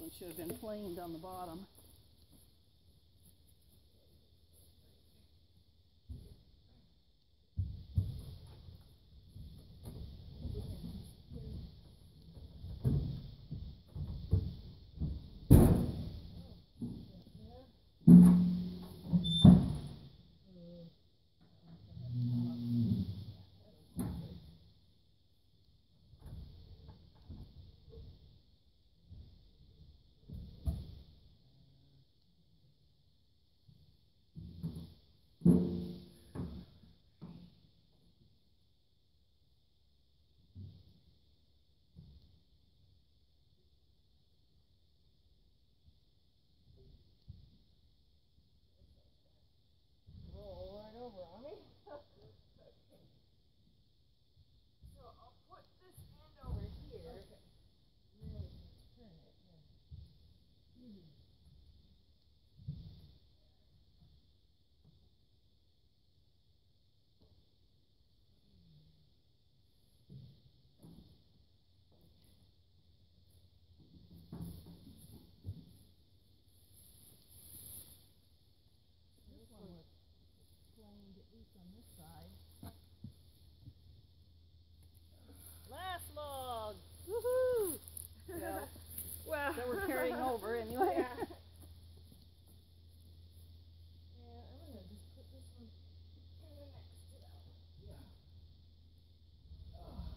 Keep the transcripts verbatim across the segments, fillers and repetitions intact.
one should have been planed on the bottom. Last log! Woohoo! Yeah. Well, that we're carrying over anyway. Yeah. Yeah, I'm gonna just put this one in the next to that one. Yeah. Oh.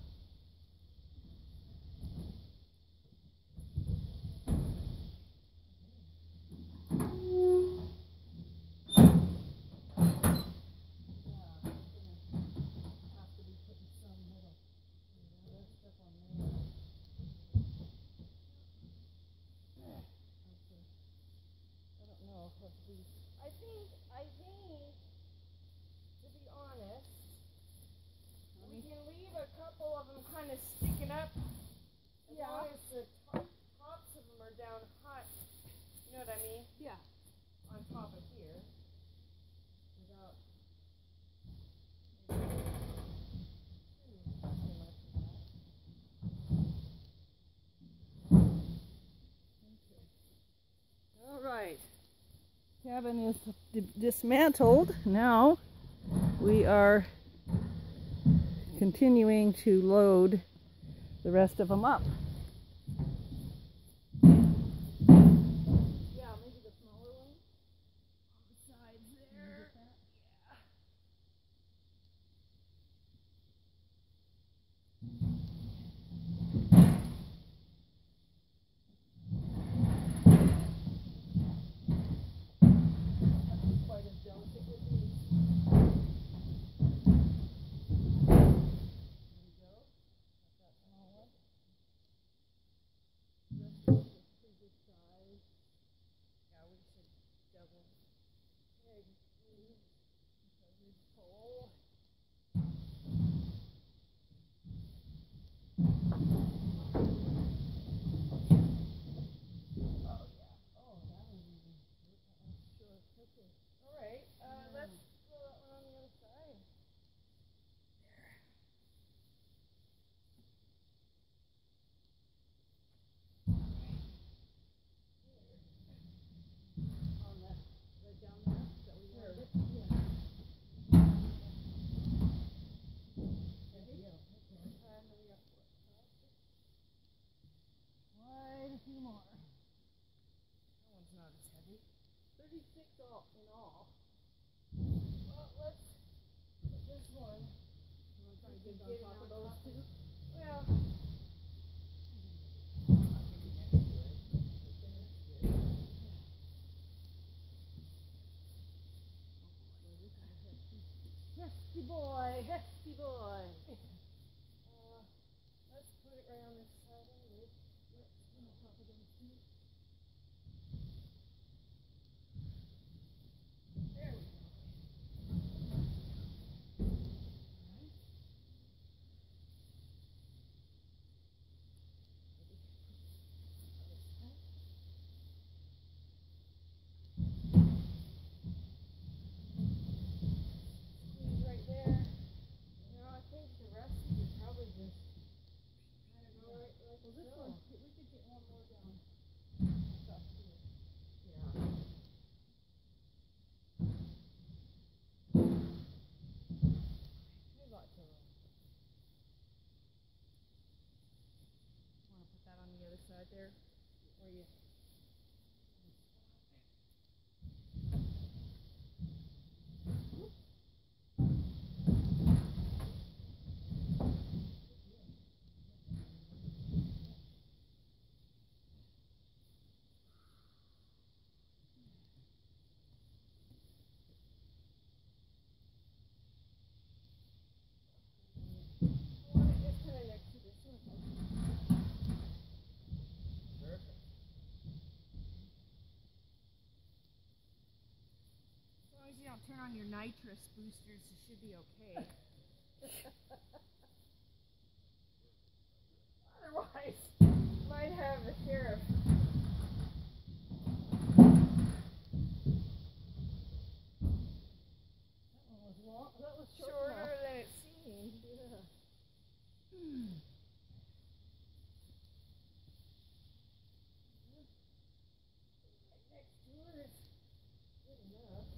I think, I think, to be honest, we can leave a couple of them kind of sticking up, as yeah. long as the top, tops of them are down high, you know what I mean? Yeah. On top of here, without All right. Cabin is dismantled. Now we are continuing to load the rest of them up. Yeah, maybe the smaller one on the sides there. Yeah. thirty-six all, in all. Well, let's put this one. You want to try to get it on top of those two? Well. Hefty boy, hefty boy. Uh, let's put it right on this side of it. Let's put on top of those two. There we go. Squeeze right there. Now I think the rest you probably just kind of go right like well, this one. We could get one more down. other side there, where you. You don't turn on your nitrous boosters, it should be okay. Otherwise, might have the sheriff. That one was long. That was short shorter enough. Than it seemed. Yeah. Hmm. Right next to her is good enough.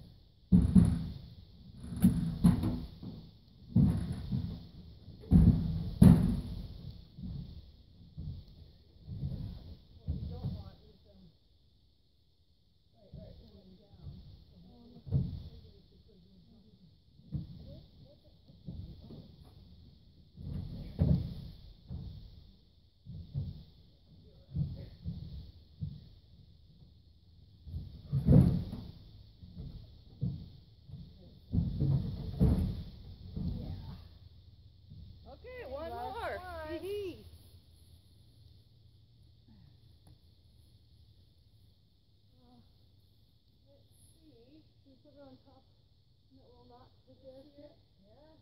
On top, and it will not forget it. Yeah.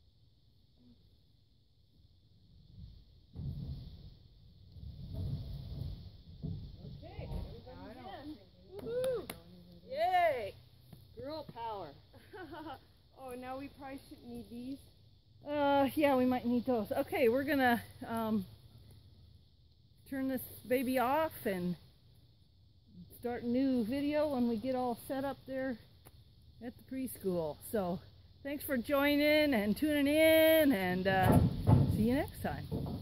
Okay, everybody's in. Woohoo! Yay! Girl power. Oh, now we probably shouldn't need these. Uh, yeah, we might need those. Okay, we're gonna um, turn this baby off and start a new video when we get all set up there at the preschool. So thanks for joining and tuning in, and uh, see you next time.